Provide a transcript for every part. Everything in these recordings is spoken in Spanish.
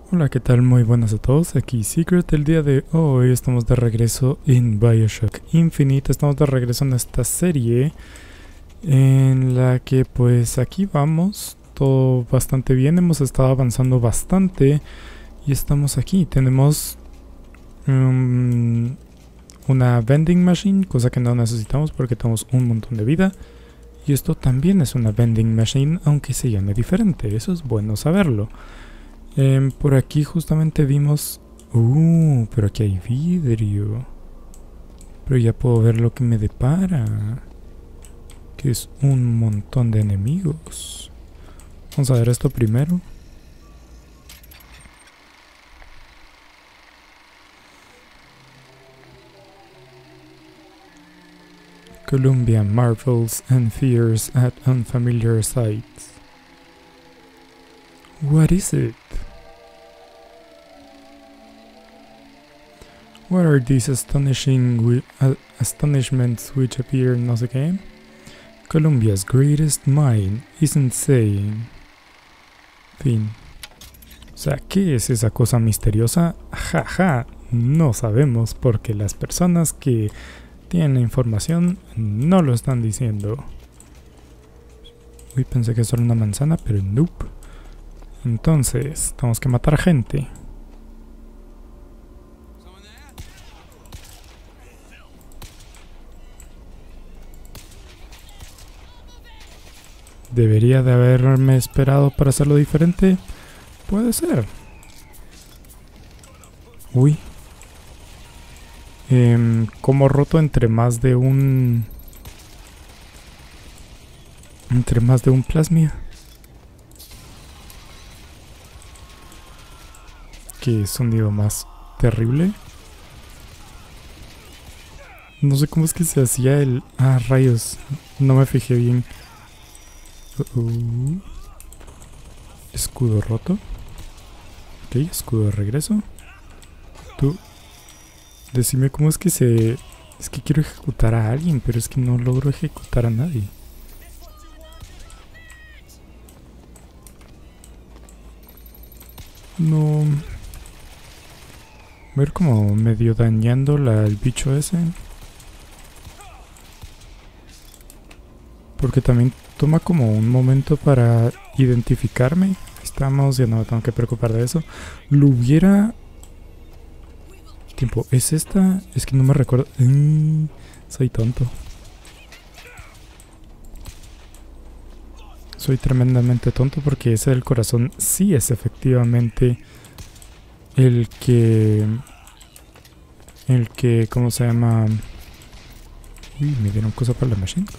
Hola, ¿qué tal? Muy buenas a todos, aquí Secret. El día de hoy estamos de regreso en BioShock Infinite. Estamos de regreso en esta serie en la que pues aquí vamos, todo bastante bien, hemos estado avanzando bastante y estamos aquí. Tenemos una vending machine, cosa que no necesitamos porque tenemos un montón de vida. Y esto también es una vending machine, aunque se llame diferente, eso es bueno saberlo. Por aquí justamente vimos... pero aquí hay vidrio. Pero ya puedo ver lo que me depara. Que es un montón de enemigos. Vamos a ver esto primero. Columbia marvels and fears at unfamiliar sights. What is it? What are these astonishments which appear in the game? Columbia's greatest mind isn't saying. Fin. O sea, ¿qué es esa cosa misteriosa? Jaja, no sabemos porque las personas que tienen la información no lo están diciendo. Uy, pensé que eso era una manzana, pero nope. Entonces, tenemos que matar gente. ¿Debería de haberme esperado para hacerlo diferente? Puede ser. Uy. Como roto entre más de un plasmia. Qué sonido más terrible. No sé cómo es que se hacía el... Ah, rayos. No me fijé bien. Escudo roto. Ok, escudo de regreso. Tú. Decime cómo es que se... Es que quiero ejecutar a alguien, pero es que no logro ejecutar a nadie. No... Voy a ir como medio dañando el bicho ese. Porque también toma como un momento para identificarme. Estamos, ya no me tengo que preocupar de eso. Lo hubiera... Tiempo, ¿es esta? Es que no me recuerdo. Soy tonto. Soy tremendamente tonto porque ese del corazón sí es efectivamente el que... ¿cómo se llama? Uy, me dieron cosa para la machine.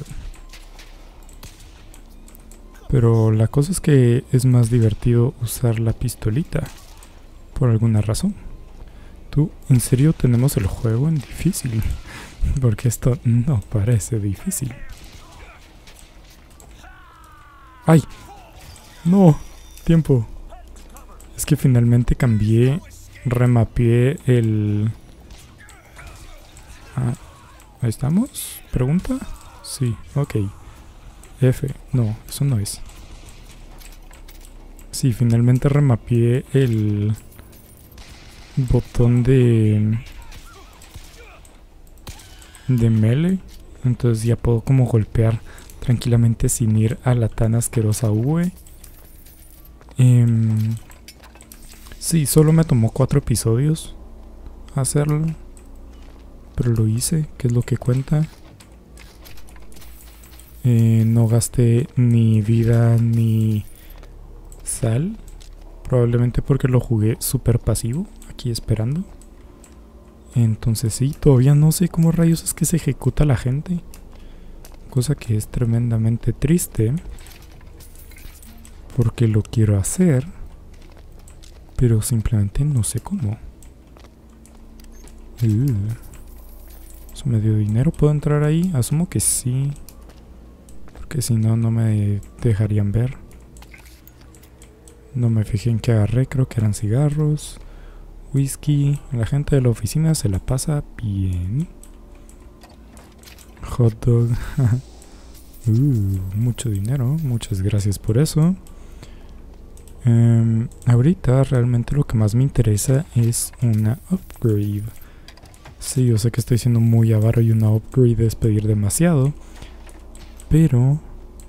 Pero la cosa es que es más divertido usar la pistolita. Por alguna razón. Tú, ¿en serio tenemos el juego en difícil? Porque esto no parece difícil. ¡Ay! ¡No! Tiempo. Es que finalmente cambié, remapeé el... Ah, ¿ahí estamos? ¿Pregunta? Sí, ok. F, no, eso no es. Sí, finalmente remapeé el botón de melee. Entonces ya puedo como golpear tranquilamente sin ir a la tan asquerosa V. Sí, solo me tomó 4 episodios hacerlo. Pero lo hice, que es lo que cuenta. No gasté ni vida ni sal. Probablemente porque lo jugué súper pasivo. Aquí esperando. Entonces sí, todavía no sé cómo rayos es que se ejecuta la gente. Cosa que es tremendamente triste. Porque lo quiero hacer. Pero simplemente no sé cómo. ¿Eso me dio dinero? ¿Puedo entrar ahí? Asumo que sí. Porque si no, no me dejarían ver. No me fijé en qué agarré. Creo que eran cigarros. Whisky. La gente de la oficina se la pasa bien. Hot dog. Mucho dinero. Muchas gracias por eso. Ahorita realmente lo que más me interesa es una upgrade. Sí, yo sé que estoy siendo muy avaro y una upgrade es pedir demasiado. Pero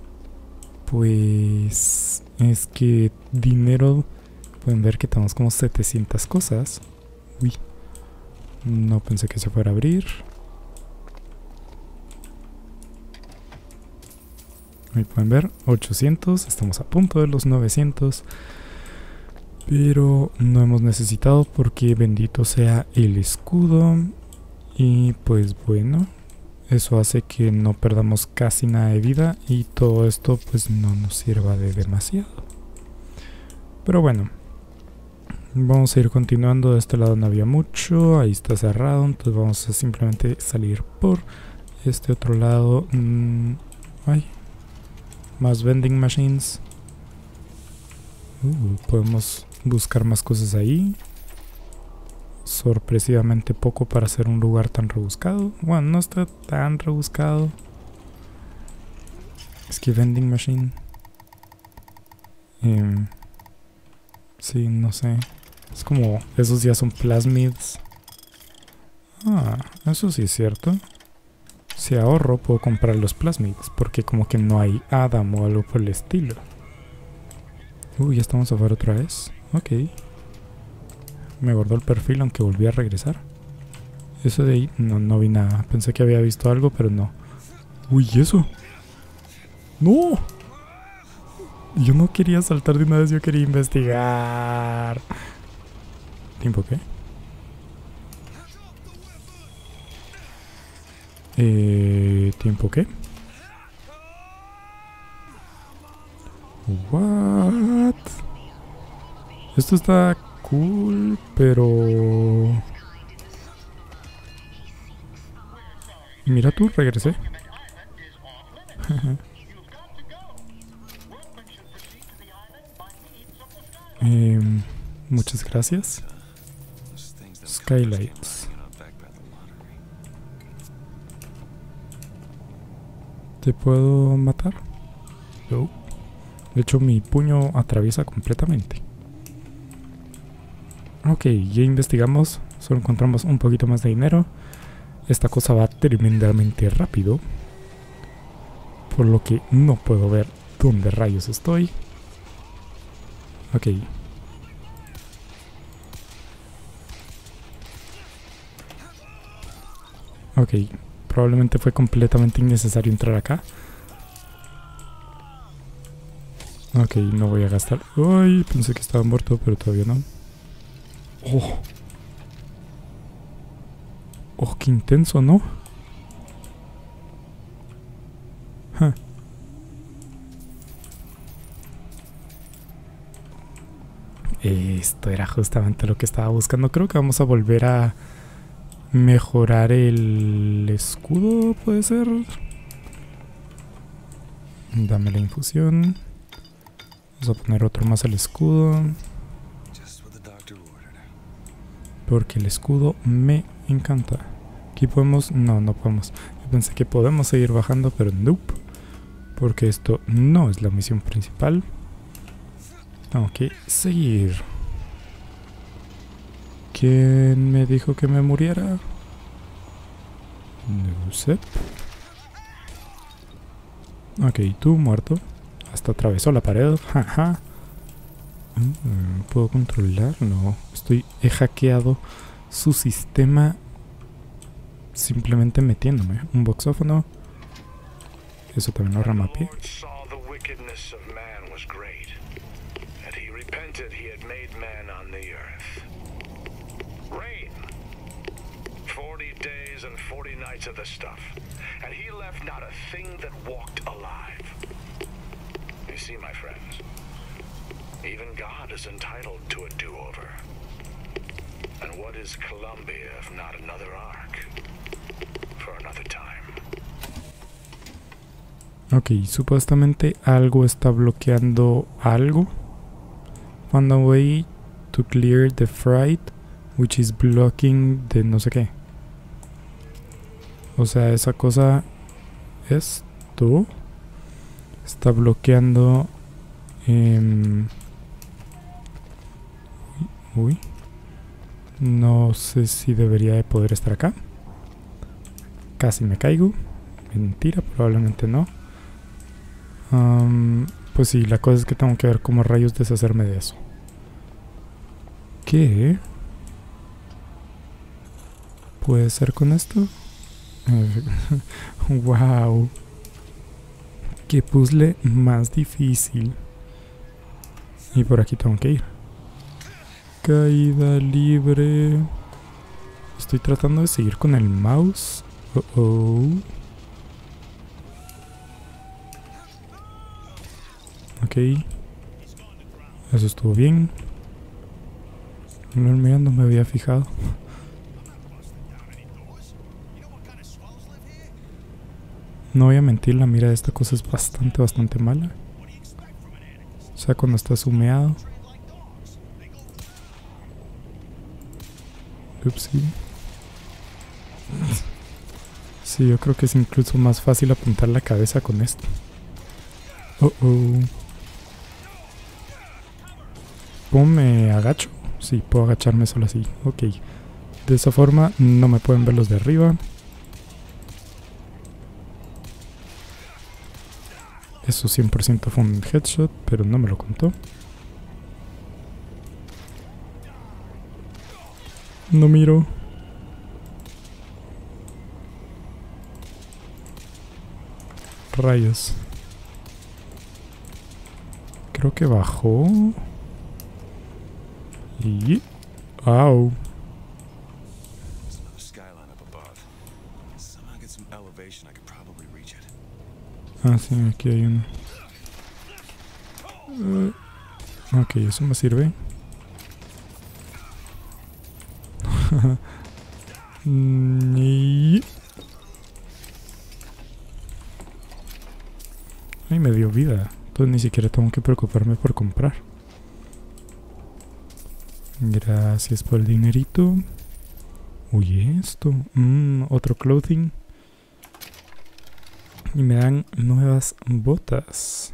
pues es que dinero, pueden ver que tenemos como 700 cosas. Uy, no pensé que se fuera a abrir. Ahí pueden ver, 800, estamos a punto de los 900. Pero no hemos necesitado porque bendito sea el escudo. Y pues bueno, eso hace que no perdamos casi nada de vida y todo esto pues no nos sirva de demasiado. Pero bueno, vamos a ir continuando. De este lado no había mucho, ahí está cerrado, entonces vamos a simplemente salir por este otro lado. Ay, más vending machines. Podemos buscar más cosas ahí. Sorpresivamente poco para ser un lugar tan rebuscado. Bueno, no está tan rebuscado. Es que vending machine. Sí, no sé. Es como, esos ya son plasmids. Ah, eso sí es cierto. Si ahorro puedo comprar los plasmids, porque como que no hay Adam o algo por el estilo. Ya estamos afuera otra vez. Ok. Me guardó el perfil aunque volví a regresar. Eso de ahí, no vi nada. Pensé que había visto algo, pero no. Uy, ¿eso? ¡No! Yo no quería saltar de una vez, yo quería investigar. ¿Tiempo qué? ¿Tiempo qué? What? Esto está cool, pero... Mira tú, regresé. Muchas gracias. Skylights. ¿Te puedo matar? No. De hecho, mi puño atraviesa completamente. Ok, ya investigamos. Solo encontramos un poquito más de dinero. Esta cosa va tremendamente rápido. Por lo que no puedo ver dónde rayos estoy. Ok. Ok, probablemente fue completamente innecesario entrar acá. Ok, no voy a gastar. Ay, pensé que estaba muerto, pero todavía no. Oh, qué intenso, ¿no? Huh. Esto era justamente lo que estaba buscando. Creo que vamos a volver a mejorar el escudo, ¿puede ser? Dame la infusión. Vamos a poner otro más al escudo. Porque el escudo me encanta. Aquí podemos... No podemos. Yo pensé que podemos seguir bajando, pero nope. Porque esto no es la misión principal. Tengo que seguir. ¿Quién me dijo que me muriera? No sé. Ok, tú muerto. Hasta atravesó la pared. Jaja. ¿Puedo controlarlo? He hackeado su sistema simplemente metiéndome. Un boxófono. Eso también lo ramapié. Of the stuff, and he left not a thing that walked alive. You see, my friends, even God is entitled to a do-over. And what is Columbia if not another ark for another time? Ok, supuestamente algo está bloqueando algo. Found a way to clear the freight, which is blocking the no sé qué. O sea, esa cosa, esto está bloqueando Uy. No sé si debería de poder estar acá. Casi me caigo. Mentira, probablemente no. Pues sí, la cosa es que tengo que ver cómo rayos deshacerme de eso. ¿Qué puede ser con esto? Wow. Qué puzzle más difícil. Y por aquí tengo que ir. Caída libre. Estoy tratando de seguir con el mouse. Ok. Eso estuvo bien. Mira, no me había fijado. No voy a mentir, la mira de esta cosa es bastante mala. O sea, cuando está humeado. Upsi. Sí, yo creo que es incluso más fácil apuntar la cabeza con esto. ¿Cómo me agacho? Sí, puedo agacharme solo así. Ok. De esa forma no me pueden ver los de arriba. Eso 100% fue un headshot, pero no me lo contó. No miro. Rayos. Creo que bajó. Y... ¡Au! Ah, sí, aquí hay uno. Ok, eso me sirve. Y... ay, me dio vida. Entonces ni siquiera tengo que preocuparme por comprar. Gracias por el dinerito. Uy, esto. Otro clothing. Y me dan nuevas botas.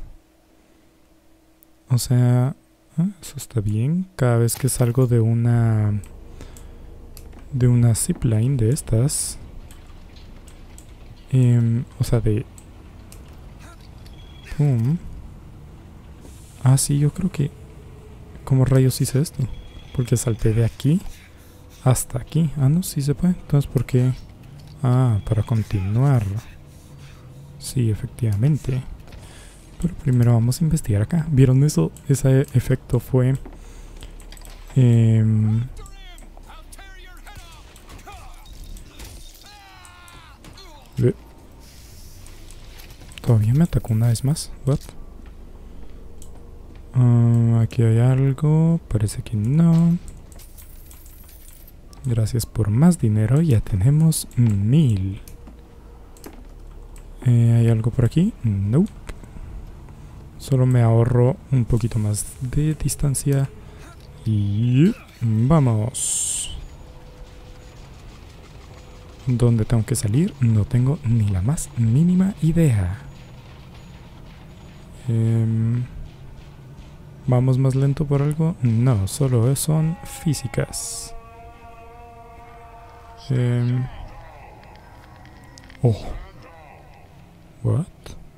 O sea, eso está bien. Cada vez que salgo de una zipline de estas. O sea, de... ¡pum! Ah, sí, yo creo que... ¿cómo rayos hice esto? Porque salté de aquí hasta aquí. Ah, no, sí se puede. Entonces, ¿por qué? Ah, para continuar. Sí, efectivamente. Pero primero vamos a investigar acá. ¿Vieron eso? Ese efecto fue... Todavía me atacó una vez más. What? Aquí hay algo. Parece que no. Gracias por más dinero. Ya tenemos 1000. ¿Hay algo por aquí? Nope. Solo me ahorro un poquito más de distancia. Y... vamos. ¿Dónde tengo que salir? No tengo ni la más mínima idea. ¿Vamos más lento por algo? No, solo son físicas. Oh. What?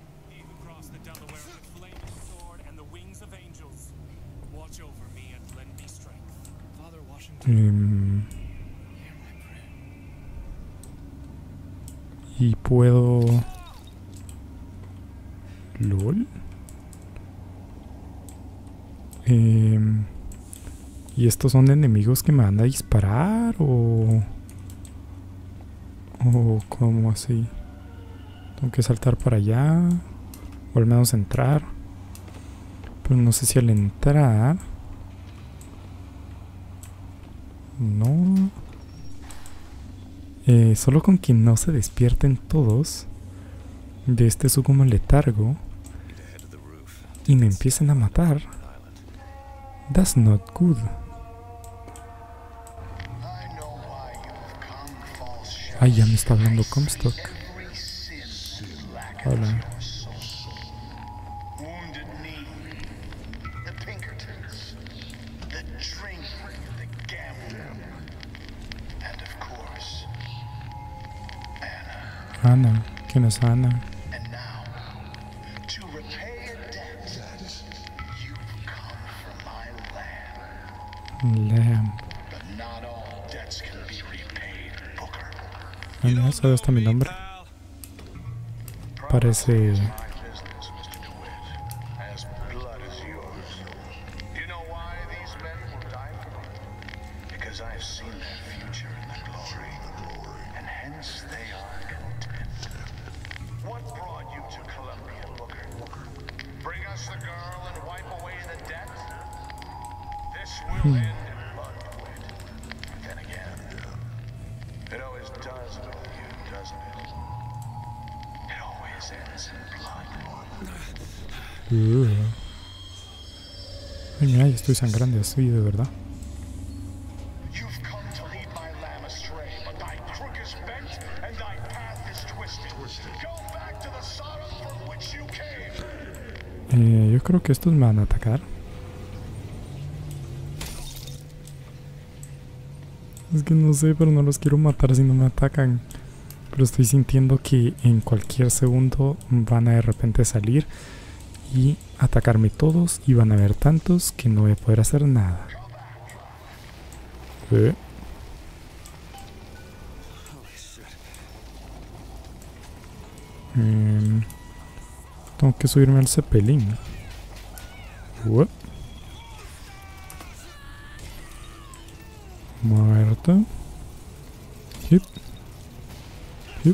Y puedo... ¿lol? ¿Y estos son enemigos que me van a disparar o cómo así? Tengo que saltar para allá o al menos entrar, pero no sé si al entrar... no... solo con que no se despierten todos de este su como letargo y me empiecen a matar. That's not good. Ay, ya me está hablando Comstock. Hola. Ana. ¿Quién es Ana? Lamb. Ana, ¿sabes hasta mi nombre? Parece... Ay, mira, ya estoy sangrando así, de verdad. Yo creo que estos me van a atacar. Es que no sé, pero no los quiero matar si no me atacan. Pero estoy sintiendo que en cualquier segundo van a de repente salir y atacarme todos, y van a haber tantos que no voy a poder hacer nada. Tengo que subirme al Zeppelin. Muerto. Hip. Hip.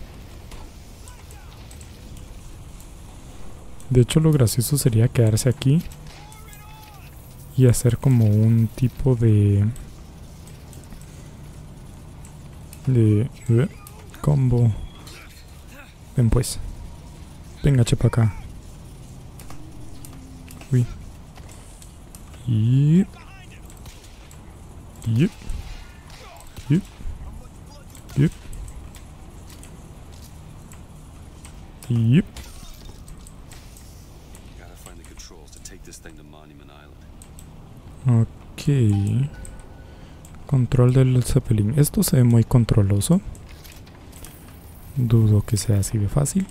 De hecho, lo gracioso sería quedarse aquí y hacer como un tipo de combo. Ven pues. Venga, chepa acá. Uy. Yep. Yep. Yep. Yep. Yep. Ok. Control del Zeppelin. Esto se ve muy controloso. Dudo que sea así de fácil.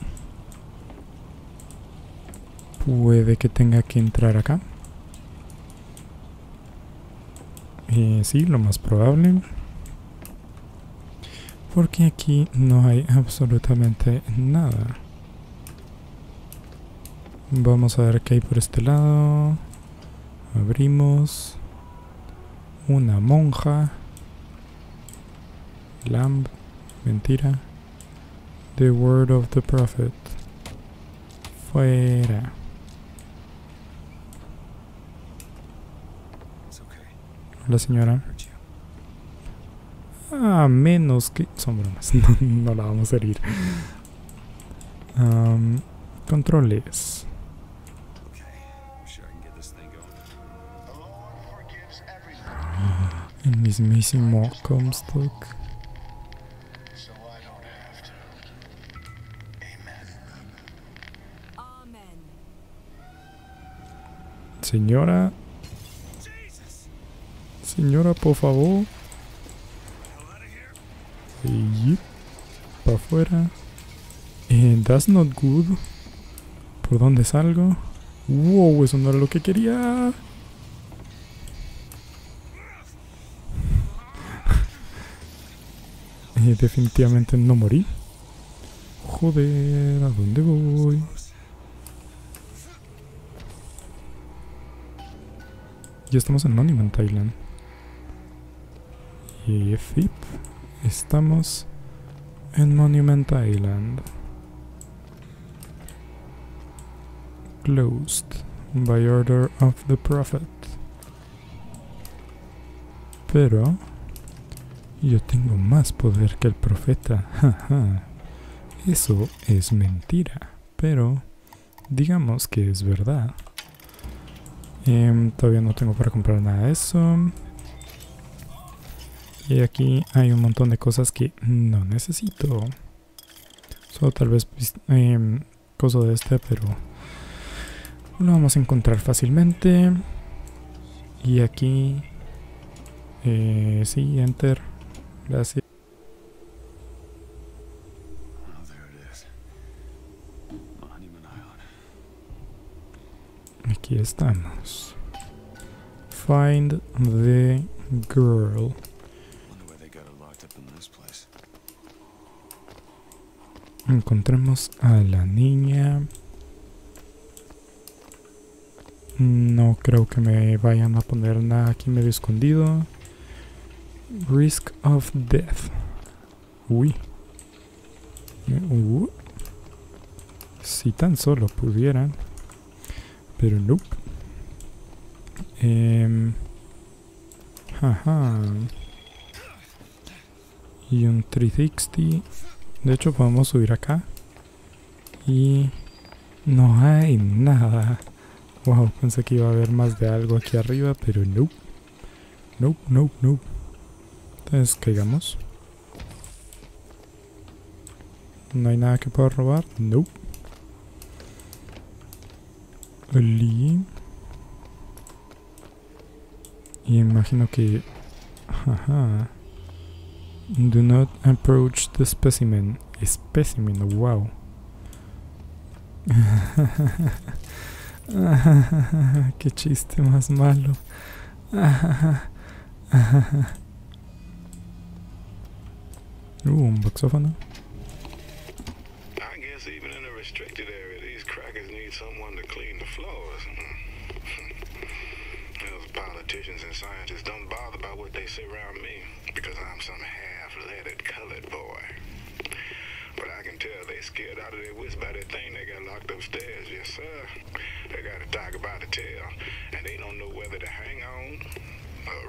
Puede que tenga que entrar acá. Sí, lo más probable. Porque aquí no hay absolutamente nada. Vamos a ver qué hay por este lado. Abrimos. Una monja. Lamb. Mentira. The word of the prophet. Fuera. Hola, señora. A menos que... Son bromas. No la vamos a herir. Controles. El mismísimo Comstock. Señora. Señora, por favor. Y para afuera. That's not good. ¿Por dónde salgo? Wow, eso no era lo que quería. Definitivamente no morí. Joder, ¿a dónde voy? Ya estamos en Monument Island. Y FIP. Estamos en Monument Island. Closed by order of the prophet. Pero yo tengo más poder que el profeta. Jaja. Eso es mentira. Pero digamos que es verdad. Todavía no tengo para comprar nada de eso. Y aquí hay un montón de cosas que no necesito. Solo tal vez cosa de este, pero lo vamos a encontrar fácilmente. Y aquí sí, enter. Gracias. estamos. Find the girl. Encontremos a la niña. No creo que me vayan a poner nada aquí medio escondido. Risk of death. Uy. Si tan solo pudieran. Pero no. Ajá. Y un 360. De hecho podemos subir acá. Y no hay nada. Wow, pensé que iba a haber más de algo aquí arriba, pero no. No. Entonces caigamos. No hay nada que pueda robar. No. Y imagino que... Ajá. Do not approach the specimen. Specimen, wow. Qué chiste más malo. Un boxófono. I guess even in a restricted area, these crackers need someone to clean the floors. Those politicians and scientists don't bother about what they say around me because I'm some half-leaded colored boy. But I can tell they scared out of their wits by that thing they got locked upstairs. Yes, sir. They got a tiger by the tail, and they don't know whether to hang on or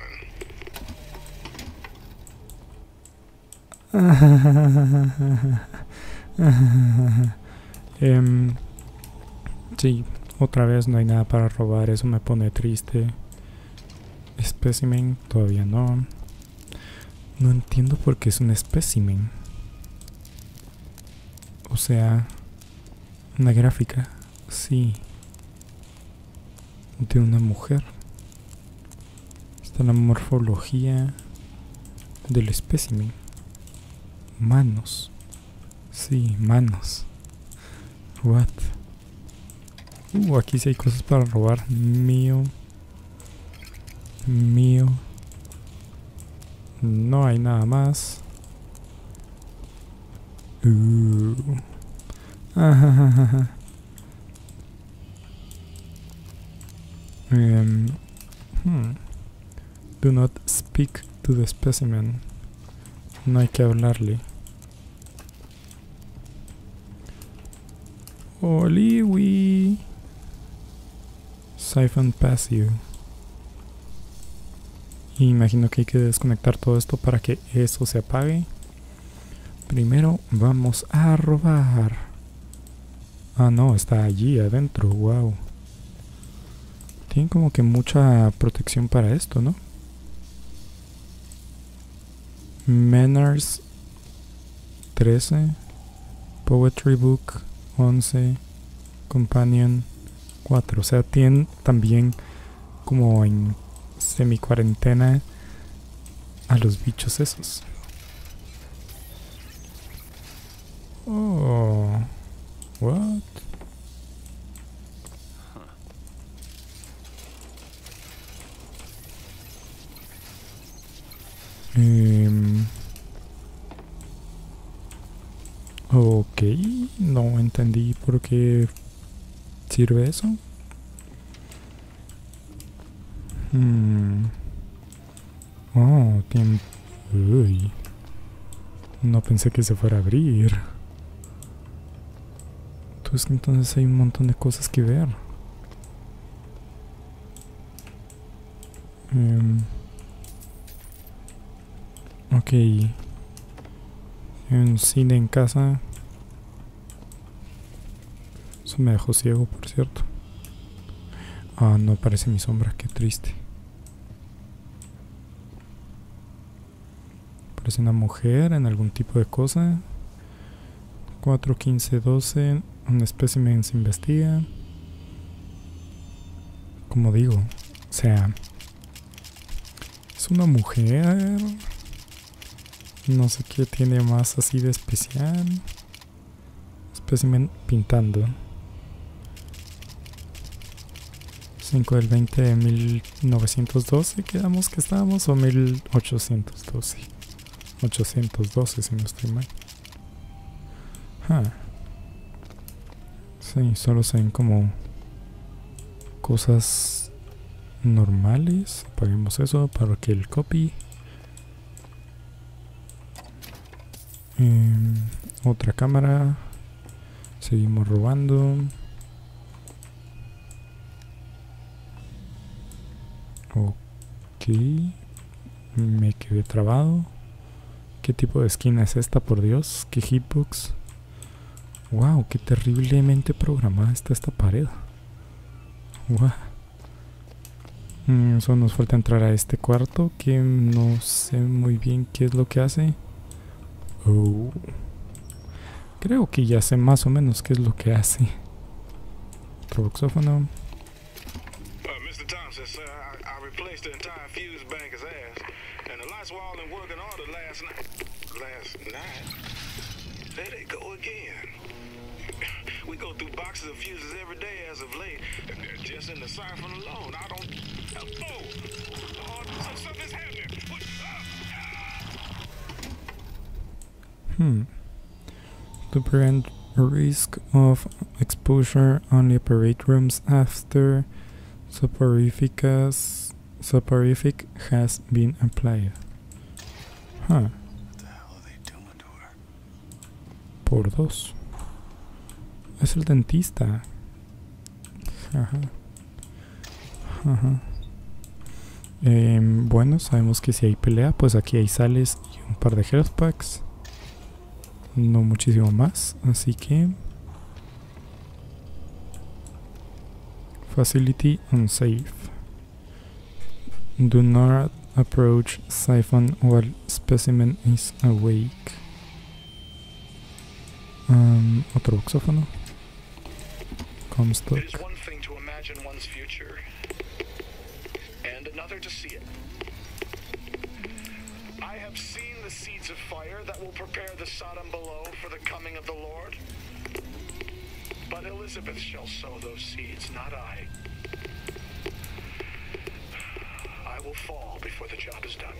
run. Sí, otra vez no hay nada para robar, eso me pone triste. Specimen, todavía no. No entiendo por qué es un specimen. O sea, una gráfica, sí, de una mujer. Está la morfología del espécimen. Manos. Sí, manos. What? Aquí sí hay cosas para robar. Mío. No hay nada más. Do not speak to the specimen. No hay que hablarle. Oliwi. Siphon passive. Imagino que hay que desconectar todo esto para que eso se apague. Primero vamos a robar. Ah, no, está allí adentro. Wow. Tienen como que mucha protección para esto, ¿no? Manners 13. Poetry Book 11. Companion 4. O sea, tienen también como en semi-cuarentena a los bichos esos. Oh, what? Ok, no entendí por qué sirve eso. Oh, tiene... Uy. No pensé que se fuera a abrir. Entonces hay un montón de cosas que ver. Ok. Hay un cine en casa. Eso me dejó ciego, por cierto. Ah, no aparece mi sombra, qué triste. Parece una mujer en algún tipo de cosa. 4, 15, 12. Un espécimen se investiga. Como digo, o sea, es una mujer. No sé qué tiene más así de especial. Espécimen pintando. 5 del 20 de 1912 quedamos que estábamos, o 1812. 812 si no estoy mal. Sí, solo se ven como cosas normales. Apaguemos eso para que el copy. Otra cámara. Seguimos robando. Ok. Me quedé trabado. ¿Qué tipo de esquina es esta, por Dios? ¿Qué hitbox? Wow, qué terriblemente programada está esta pared. Wow. Solo nos falta entrar a este cuarto que no sé muy bien qué es lo que hace. Oh. Creo que ya sé más o menos qué es lo que hace. Otro boxófono. Mr. Thompson, sir, I replaced the entire fuse banker's ass, and the lights were all in working order last night. Last night? There they go again. We go through boxes of fuses every day as of late, and they're just in the siphon alone. I don't... Oh, something's happening. To prevent risk of exposure, only operate rooms after soporific has been applied. What the hell are they doing to her? Por dos. Es el dentista. Bueno, sabemos que si hay pelea, pues aquí hay sales y un par de health packs. No muchísimo más, así que... Facility unsafe. Do not approach siphon while specimen is awake. Otro boxófono. Comstock. It is one thing to imagine one's future, and another to see it. I have seen the seeds of fire that will prepare the Sodom below for the coming of the Lord. But Elizabeth shall sow those seeds, not I. I will fall before the job is done.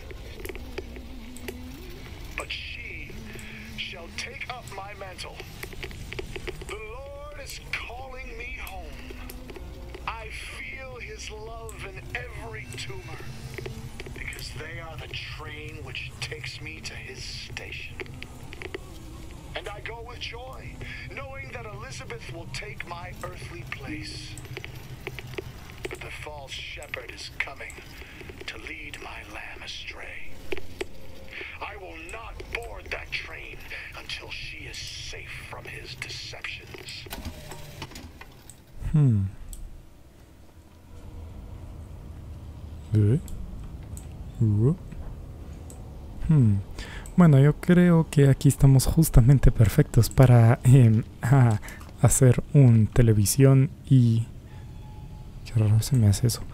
But she shall take up my mantle. The Lord is calling me home. I feel his love in every tumor, because they are the train which takes me to his station. And I go with joy, knowing that Elizabeth will take my earthly place. But the false shepherd is coming to lead my lamb astray. I will not board that train until she is safe from his deceptions. Bueno, yo creo que aquí estamos justamente perfectos para hacer un televisión y... Qué raro se me hace eso.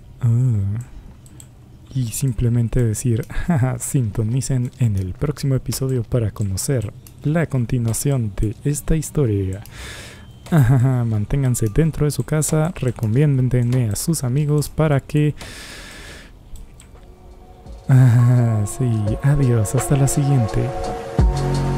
Y simplemente decir, sintonicen en el próximo episodio para conocer la continuación de esta historia. Manténganse dentro de su casa, recomiéndenme a sus amigos para que... sí, adiós, hasta la siguiente.